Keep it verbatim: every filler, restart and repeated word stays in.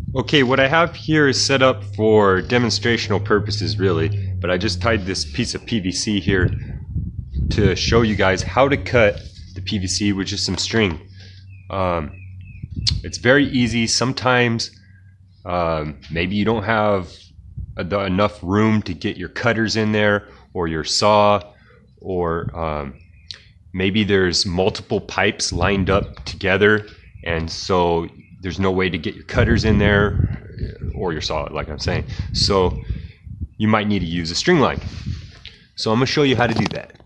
Okay, what I have here is set up for demonstrational purposes really, but I just tied this piece of P V C here to show you guys how to cut the P V C with just some string. Um, it's very easy. Sometimes um, maybe you don't have enough room to get your cutters in there or your saw, or um, maybe there's multiple pipes lined up together and so there's no way to get your cutters in there or your saw, like I'm saying. So you might need to use a string line. So I'm going to show you how to do that.